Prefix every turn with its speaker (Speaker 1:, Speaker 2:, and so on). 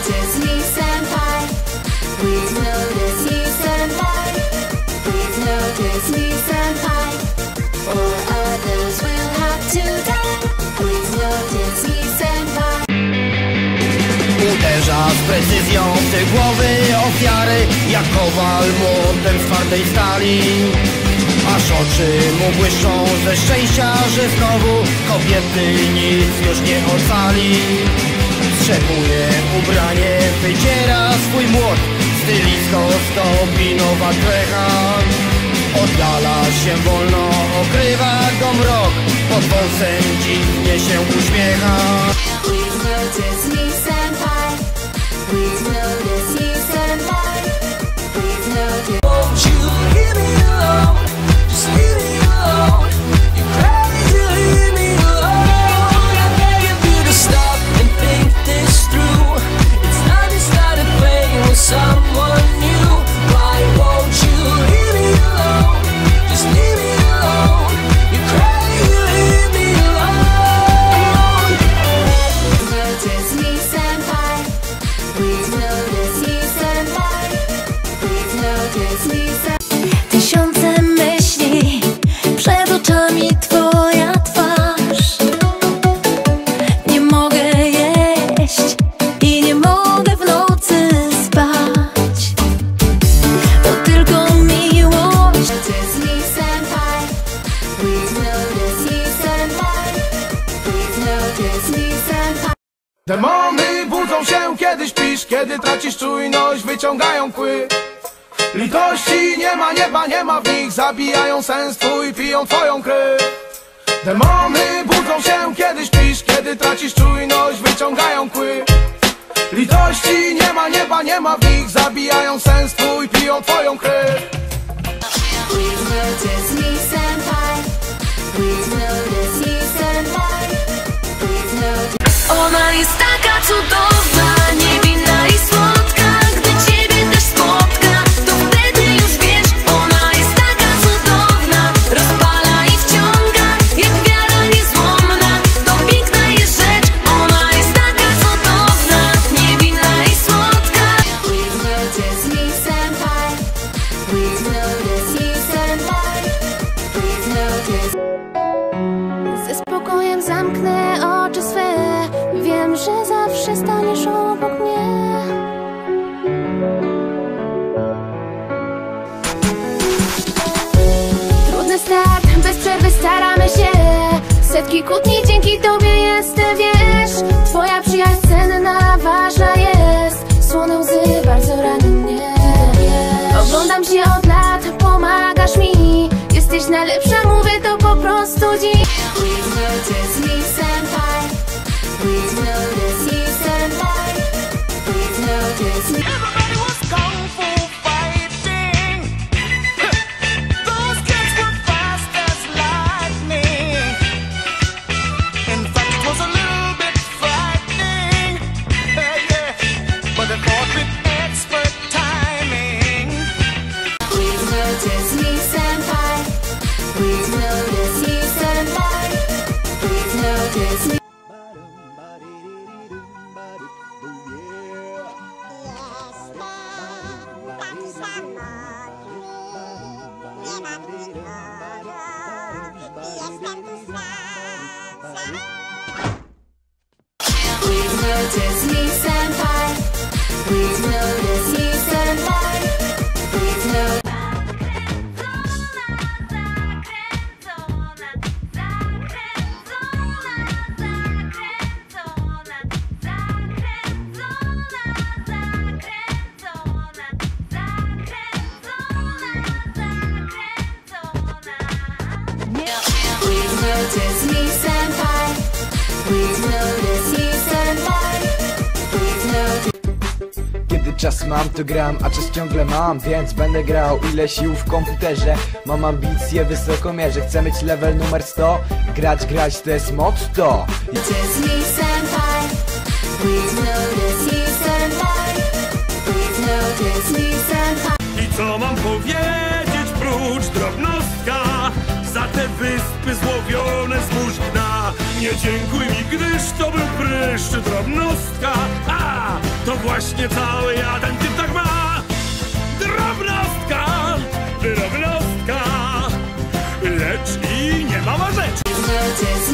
Speaker 1: notice me, senpai. Please notice me, senpai. Please notice me, senpai. Or others will have to die. Please notice me, senpai.
Speaker 2: Uderza z precyzją w te głowy ofiary, jak kowal młotem z twardej stali. Aż oczy mu błyszczą ze szczęścia, że znowu kobiety nic już nie ocali. Strzepuje ubranie, wydziera swój młot, stylisto stąpi nowa krecha. Oddala się wolno, okrywa go mrok, pod wąsem dziwnie się uśmiecha.
Speaker 1: Please notice me, senpai. Please notice me, senpai. Please notice.
Speaker 3: Won't you leave me alone? Just leave me alone. You crazy to leave me alone. I beg you to stop and think this through. It's time you started playing with someone new. Why won't you leave me alone? Just leave me alone. You crazy to leave me alone.
Speaker 1: Notice me, senpai. Please notice me, senpai. Please notice me, senpai.
Speaker 4: Tysiące myśli przed oczami, twoja twarz. Nie mogę jeść i nie mogę w nocy spać. To tylko miłość.
Speaker 1: Notice me, senpai. Please notice me, senpai. Please notice me, senpai.
Speaker 5: Demony budzą się, kiedy śpisz, kiedy tracisz czujność, wyciągają kły. Litości nie ma, nieba nie ma w nich, zabijają sens twój, piją twoją krew. Demony budzą się, kiedy śpisz, kiedy tracisz czujność, wyciągają kły. Litości nie ma, nieba nie ma w nich, zabijają sens twój, piją twoją krew.
Speaker 1: Please notice me, senpai. Please notice me, senpai. Please notice.
Speaker 4: Ona jest taka cudowna, niewinna i słodka. Gdy ciebie też spotka, to wtedy już wiesz. Ona jest taka cudowna, rozpala i wciąga, jak wiara niezłomna. To piękna jest rzecz. Ona jest taka cudowna, niewinna i słodka.
Speaker 1: Please notice me, senpai. Please notice me, senpai. Please notice.
Speaker 4: Ze spokojem zamknę oczy swe. Wiem, że zawsze staniesz obok mnie. Trudny start, bez przerwy staramy się. Setki kłótni, dzięki tobie jestem, wiesz. Twoja przyjaźń cenna, ważna jest. Słone łzy bardzo ranią mnie. Oglądam cię od lat, pomagasz mi. Jesteś najlepsza, mówię to po prostu dziś.
Speaker 1: Please notice me, senpai. Please notice me, senpai. Please notice me.
Speaker 3: Everybody was kung fu fighting. Those kids were fast as lightning. In fact, it was a little bit frightening. Yeah. But they fought with expert timing.
Speaker 1: Please notice me, senpai. Please notice me, senpai. Please notice me. Please notice me, senpai. Please notice me, senpai. Please notice. Please notice me, senpai. Please notice me, senpai. Please notice.
Speaker 6: Kiedy czas mam, to gram, a czas ciągle mam, więc będę grał ile sił w komputerze. Mam ambicje wysoko mierzę, chcę mieć level numer 100. Grać, to jest motto.
Speaker 1: Notice me, senpai. Please notice me, senpai. Please notice me, senpai.
Speaker 7: I co mam powiedzieć prócz drobnostka? Za te wyspy złowione z mórz dna. Nie dziękuj mi, gdyż to był pryszcz drobnostka. to właśnie cały jeden typ tak ma. Drobnostka, drobnostka, lecz i nie mała rzecz.
Speaker 1: Please notice